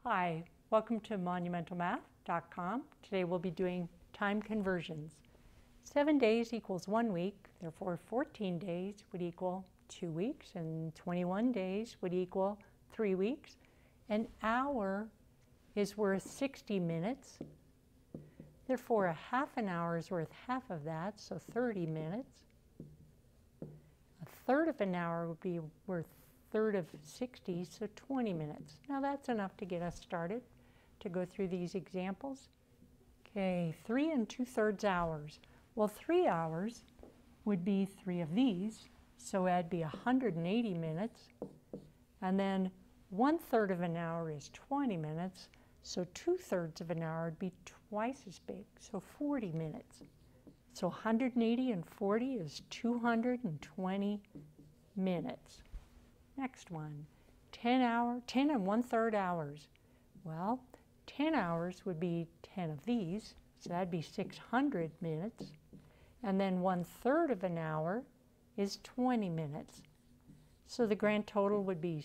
Hi, welcome to monumentalmath.com. Today we'll be doing time conversions. 7 days equals 1 week, therefore 14 days would equal 2 weeks, and 21 days would equal 3 weeks. An hour is worth 60 minutes, therefore a half an hour is worth half of that, so 30 minutes. A third of an hour would be worth third of 60, so 20 minutes. Now that's enough to get us started to go through these examples. Okay, 3 2/3 hours. Well, 3 hours would be 3 of these, so that'd be 180 minutes. And then 1/3 of an hour is 20 minutes, so 2/3 of an hour would be twice as big, so 40 minutes. So 180 and 40 is 220 minutes. Next one, 10 1/3 hours. Well, 10 hours would be 10 of these, so that'd be 600 minutes. And then 1/3 of an hour is 20 minutes. So the grand total would be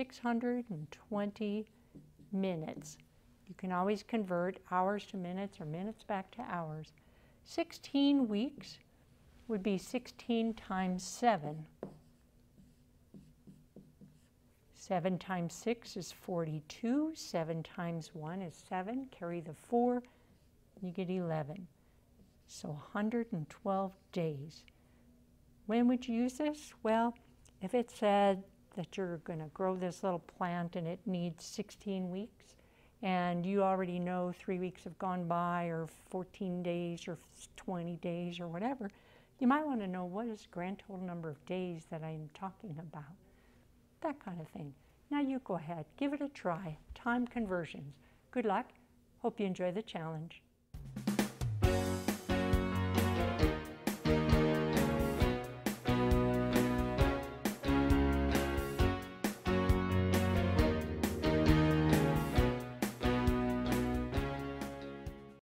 620 minutes. You can always convert hours to minutes or minutes back to hours. 16 weeks would be 16 times 7. 7 times 6 is 42. 7 times 1 is 7. Carry the 4, you get 11. So 112 days. When would you use this? Well, if it said that you're going to grow this little plant and it needs 16 weeks, and you already know 3 weeks have gone by, or 14 days, or 20 days, or whatever, you might want to know what is the grand total number of days that I'm talking about. That kind of thing. Now you go ahead, give it a try. Time conversions. Good luck. Hope you enjoy the challenge.